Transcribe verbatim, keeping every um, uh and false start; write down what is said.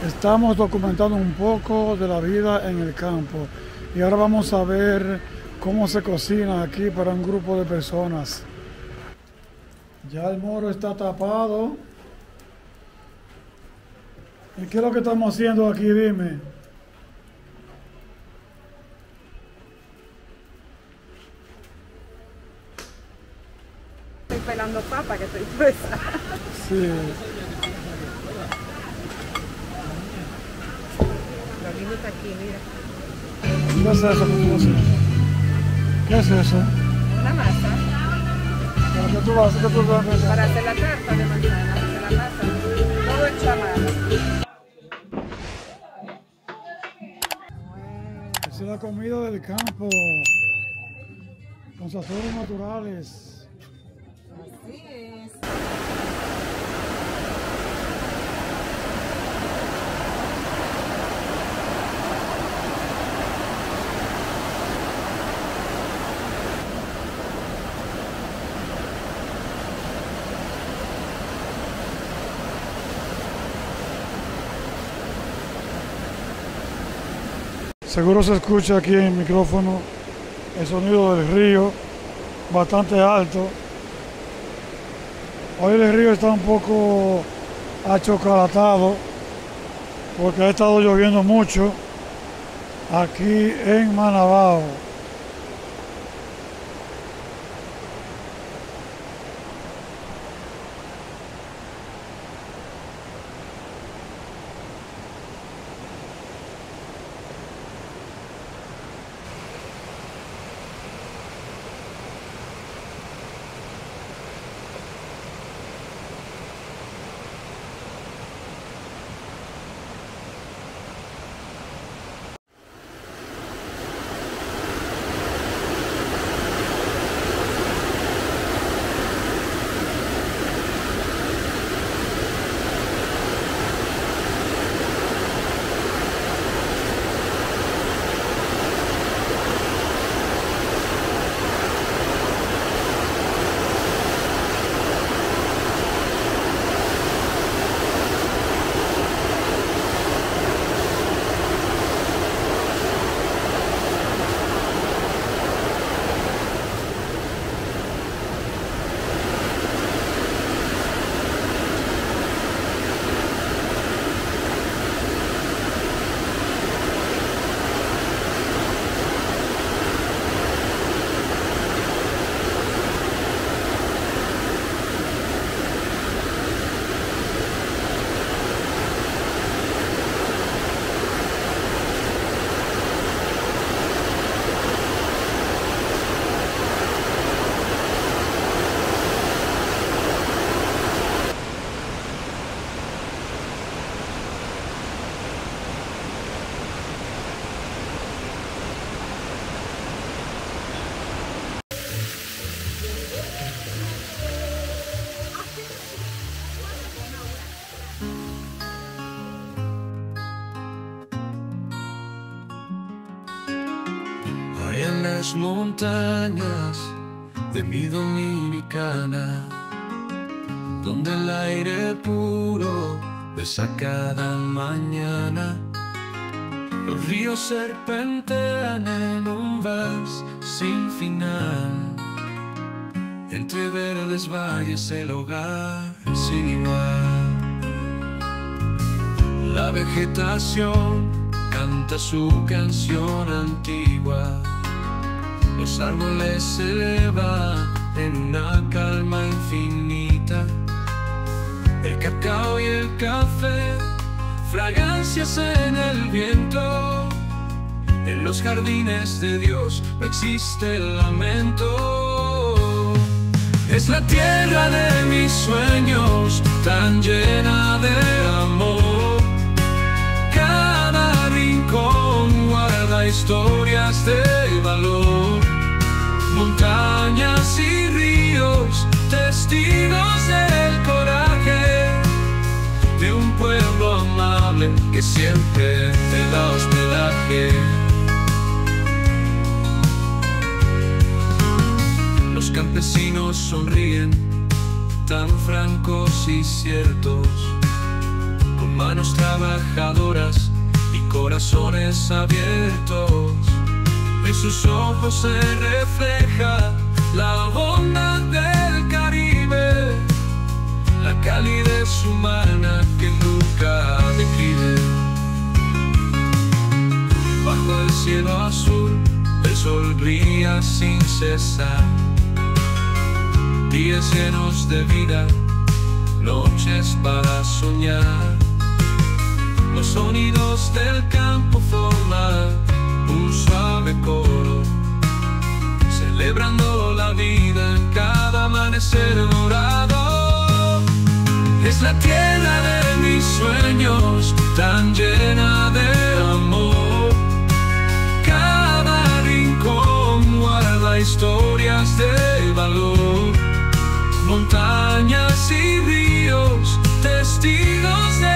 Estamos documentando un poco de la vida en el campo y ahora vamos a ver cómo se cocina aquí para un grupo de personas. Ya el moro está tapado. ¿Y qué es lo que estamos haciendo aquí? Dime. Estoy pelando papa, que estoy presa. Sí. Lo lindo está aquí, mira. ¿Qué es eso que tú haces? ¿Qué es eso? Una masa ¿Qué tú vas a hacer? ¿Qué tú vas a hacer? para hacer la tarta de manzana, hacer la masa. Todo hecho a mano. Esa es la comida del campo, con sazones naturales. Así es. Seguro se escucha aquí en el micrófono el sonido del río, bastante alto. Hoy el río está un poco achocolatado porque ha estado lloviendo mucho aquí en Manabao. En las montañas de mi Dominicana, donde el aire puro besa cada mañana, los ríos serpentean en un vals sin final. Entre verdes valles el hogar sin igual. La vegetación canta su canción antigua. Los árboles se elevan en una calma infinita. El cacao y el café, fragancias en el viento. En los jardines de Dios no existe lamento. Es la tierra de mis sueños, tan llena de amor. Cada rincón guarda historias de valor. Montañas y ríos, testigos del coraje de un pueblo amable que siempre te da hospedaje. Los campesinos sonríen, tan francos y ciertos, con manos trabajadoras y corazones abiertos. En sus ojos se refleja la bondad del Caribe, la calidez humana que nunca decline. Bajo el cielo azul, el sol brilla sin cesar. Días llenos de vida, noches para soñar. Los sonidos del campo forman un suave coro, celebrando la vida en cada amanecer dorado. Es la tierra de mis sueños, tan llena de amor. Cada rincón guarda historias de valor. Montañas y ríos, testigos de